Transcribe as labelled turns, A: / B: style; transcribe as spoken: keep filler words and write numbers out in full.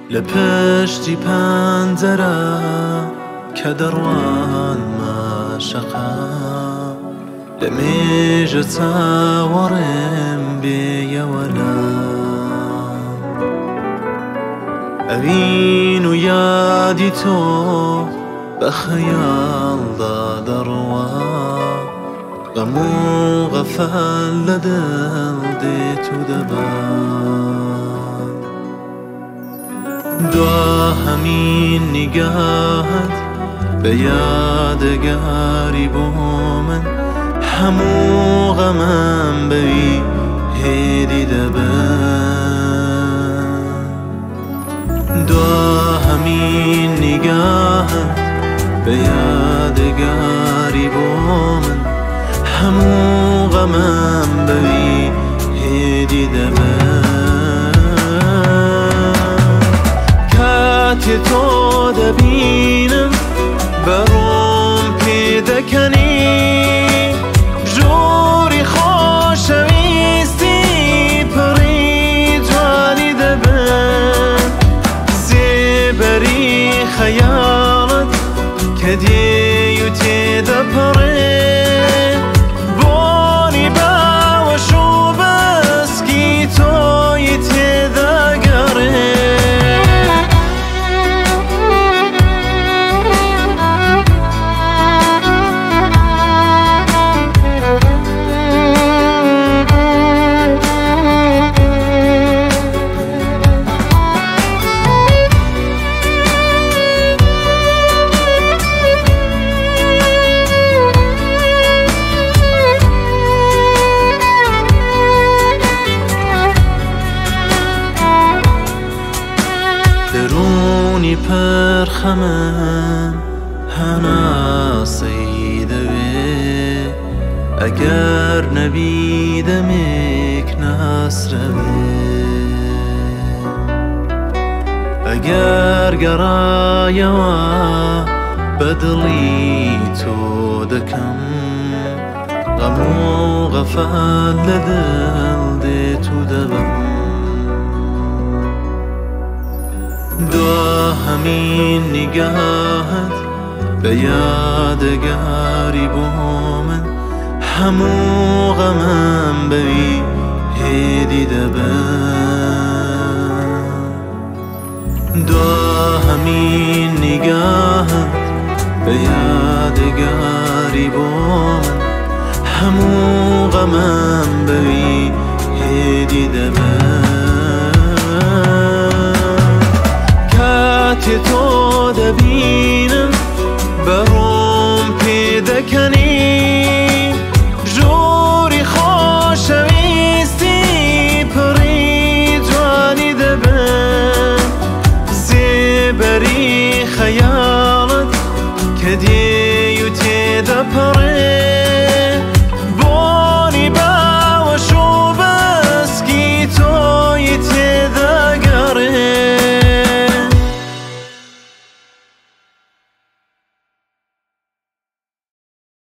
A: لپشتی پنجره که دروان ماشقه لمیجه تاورم بیولا اوین و یادی تو بخیال دا دروا غم و غفل لدل دیتو دبان دعا همین نگاهت به یادگاری بو من همو غمم بوی هیدی دبن دعا همین نگاهت به یادگاری بو من همو غمم بوی هیدی دبن کاتی تو دبینم بروم پیدا کنی جوری خوشویستی پری جوانی دبن زیبری خیالت کدی و تیدا پره بونی با و شو بسکی توی تیدا گره درونی پرخمم هنا سیدوی اگر نبیدمک ناسروی اگر گرایا بدلی تو دکم غم و غفل لدل دی تو دبم دعا همین نگاهت به یادگاری بو من همو غمم بوی هیدی دبن دعا همین نگاهت به یادگاری بو من همو غمم بوی هیدی دبن